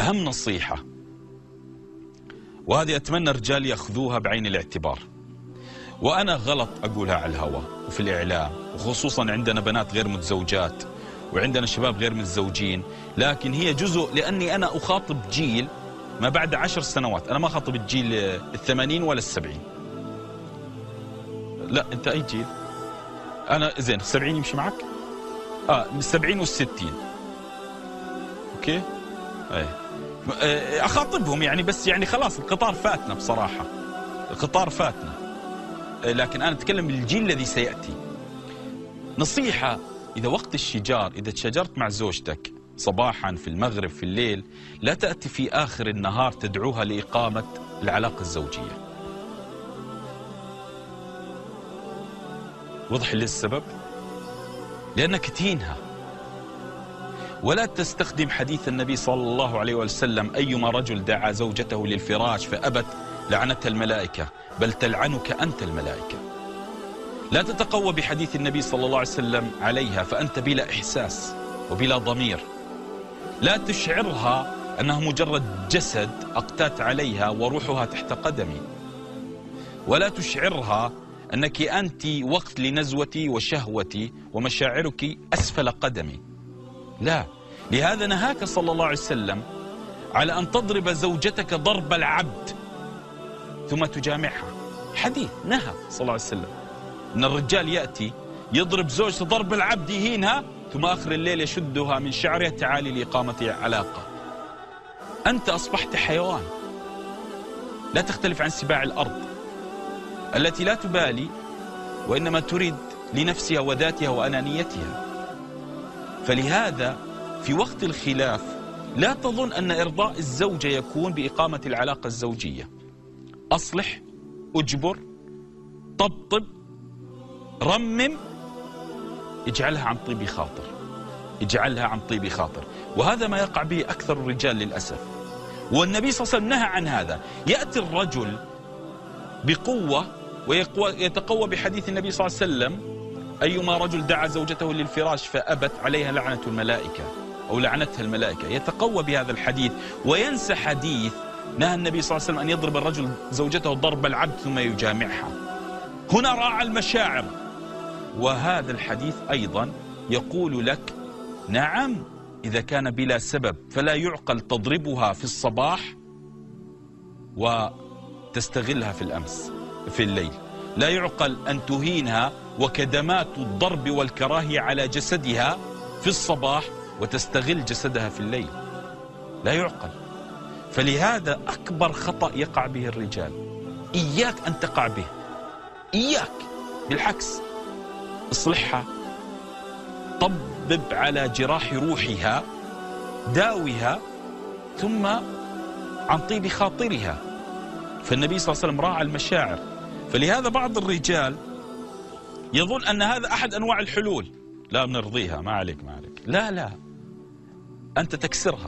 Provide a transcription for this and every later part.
أهم نصيحة، وهذه أتمنى الرجال يأخذوها بعين الاعتبار، وأنا غلط أقولها على الهواء وفي الإعلام، وخصوصا عندنا بنات غير متزوجات وعندنا شباب غير متزوجين، لكن هي جزء لأني أنا أخاطب جيل ما بعد 10 سنوات. أنا ما خاطب الجيل 80 ولا 70. لا أنت أي جيل؟ أنا زين 70 يمشي معك؟ من 70 وال60. أوكي؟ أي أخاطبهم يعني، بس يعني خلاص القطار فاتنا بصراحة، القطار فاتنا، لكن أنا أتكلم بالجيل الذي سيأتي. نصيحة: إذا وقت الشجار، إذا تشاجرت مع زوجتك صباحا في المغرب في الليل، لا تأتي في آخر النهار تدعوها لإقامة العلاقة الزوجية. وضح لي السبب؟ لأنك تهينها. ولا تستخدم حديث النبي صلى الله عليه وسلم: أيما رجل دعا زوجته للفراش فأبت لعنتها الملائكة، بل تلعنك أنت الملائكة. لا تتقوى بحديث النبي صلى الله عليه وسلم عليها فأنت بلا إحساس وبلا ضمير. لا تشعرها أنها مجرد جسد أقتات عليها وروحها تحت قدمي. ولا تشعرها أنك أنت وقت لنزوتي وشهوتي ومشاعرك أسفل قدمي. لا، لهذا نهاك صلى الله عليه وسلم على أن تضرب زوجتك ضرب العبد ثم تجامعها. حديث نهى صلى الله عليه وسلم أن الرجال يأتي يضرب زوجته ضرب العبد، يهينها، ثم آخر الليل يشدها من شعرها تعالي لإقامة علاقة. أنت أصبحت حيوان، لا تختلف عن سباع الأرض التي لا تبالي وإنما تريد لنفسها وذاتها وأنانيتها. فلهذا في وقت الخلاف لا تظن أن إرضاء الزوجة يكون بإقامة العلاقة الزوجية. أصلح، أجبر، طبطب، رمم، اجعلها عن طيب خاطر، اجعلها عن طيب خاطر. وهذا ما يقع به أكثر الرجال للأسف، والنبي صلى الله عليه وسلم نهى عن هذا. يأتي الرجل بقوة ويتقوى بحديث النبي صلى الله عليه وسلم: أيما رجل دعا زوجته للفراش فأبت عليها لعنة الملائكة أو لعنتها الملائكة. يتقوى بهذا الحديث وينسى حديث نهى النبي صلى الله عليه وسلم أن يضرب الرجل زوجته ضرب العبد ثم يجامعها. هنا راعى المشاعر. وهذا الحديث أيضا يقول لك: نعم، إذا كان بلا سبب فلا يعقل تضربها في الصباح وتستغلها في الليل. لا يعقل أن تهينها وكدمات الضرب والكراهية على جسدها في الصباح وتستغل جسدها في الليل. لا يعقل. فلهذا أكبر خطأ يقع به الرجال. إياك أن تقع به، إياك. بالعكس، اصلحها، طبب على جراح روحها، داوها، ثم عن طيب خاطرها. فالنبي صلى الله عليه وسلم راعى المشاعر. فلهذا بعض الرجال يظن أن هذا أحد أنواع الحلول. لا، بنرضيها، ما عليك ما عليك. لا لا، أنت تكسرها.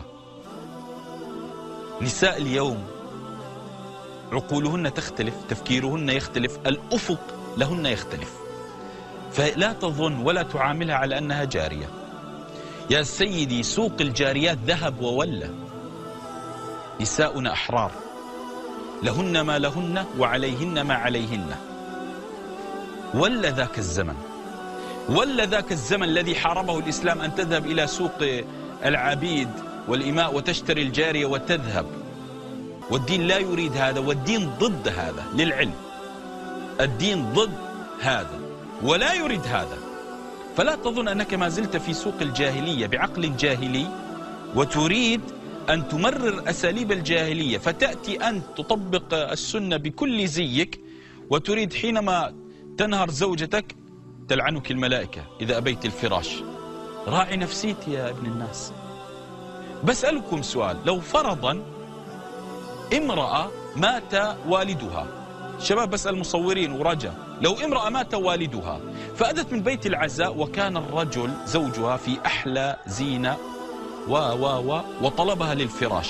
نساء اليوم عقولهن تختلف، تفكيرهن يختلف، الأفق لهن يختلف. فلا تظن ولا تعاملها على أنها جارية. يا سيدي، سوق الجاريات ذهب وولى. نساؤنا أحرار، لهن ما لهن وعليهن ما عليهن. ولا ذاك الزمن، ولا ذاك الزمن الذي حاربه الإسلام أن تذهب إلى سوق العبيد والإماء وتشتري الجارية وتذهب. والدين لا يريد هذا، والدين ضد هذا. للعلم، الدين ضد هذا ولا يريد هذا. فلا تظن أنك ما زلت في سوق الجاهلية بعقل جاهلي وتريد أن تمرر أساليب الجاهلية، فتأتي أن تطبق السنة بكل زيك، وتريد حينما تنهر زوجتك تلعنك الملائكة إذا أبيت الفراش. راعي نفسيتي يا ابن الناس. بسألكم سؤال: لو فرضا امرأة مات والدها، شباب بسأل مصورين ورجا، لو امرأة مات والدها فأتت من بيت العزاء وكان الرجل زوجها في أحلى زينة وطلبها للفراش،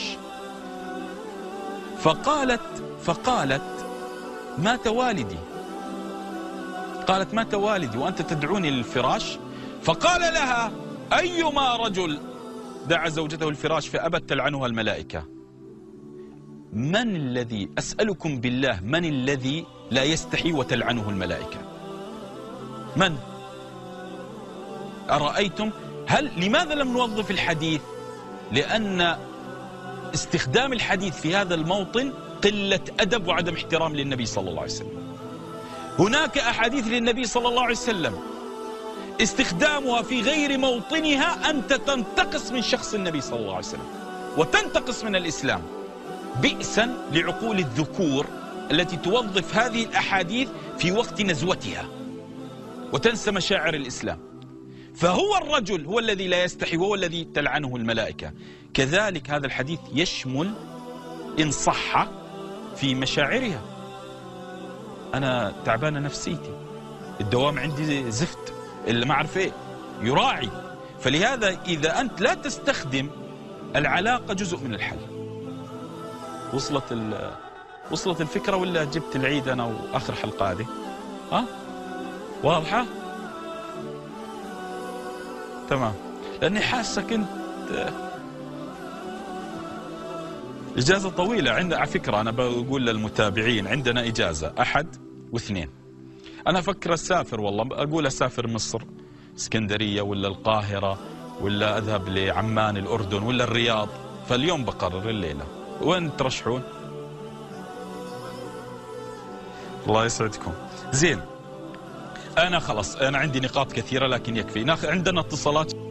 فقالت مات والدي، قالت مات والدي وأنت تدعوني للفراش. فقال لها: أيما رجل دعا زوجته الفراش فأبت تلعنها الملائكة. من الذي، أسألكم بالله، من الذي لا يستحي وتلعنه الملائكة؟ من؟ أرأيتم؟ لماذا لم نوظف الحديث؟ لأن استخدام الحديث في هذا الموطن قلة أدب وعدم احترام للنبي صلى الله عليه وسلم. هناك أحاديث للنبي صلى الله عليه وسلم استخدامها في غير موطنها أنت تنتقص من شخص النبي صلى الله عليه وسلم وتنتقص من الإسلام. بئسا لعقول الذكور التي توظف هذه الأحاديث في وقت نزوتها وتنسى مشاعر الإسلام. فهو الرجل هو الذي لا يستحي وهو الذي تلعنه الملائكة. كذلك هذا الحديث يشمل إن صح في مشاعرها. أنا تعبانة نفسيتي، الدوام عندي زفت، اللي ما أعرف إيه، يراعي. فلهذا إذا أنت لا تستخدم العلاقة جزء من الحل. وصلت الفكرة ولا جبت العيد أنا وآخر حلقة هذه؟ واضحة؟ تمام. لأني حاسة كنت إجازة طويلة. على فكرة أنا بقول للمتابعين عندنا إجازة 1 و2. أنا أفكر أسافر، والله أقول أسافر مصر، اسكندرية ولا القاهرة ولا أذهب لعمان الأردن ولا الرياض. فاليوم بقرر الليلة. وين ترشحون؟ الله يسعدكم. زين، أنا خلاص، أنا عندي نقاط كثيرة لكن يكفي. عندنا اتصالات.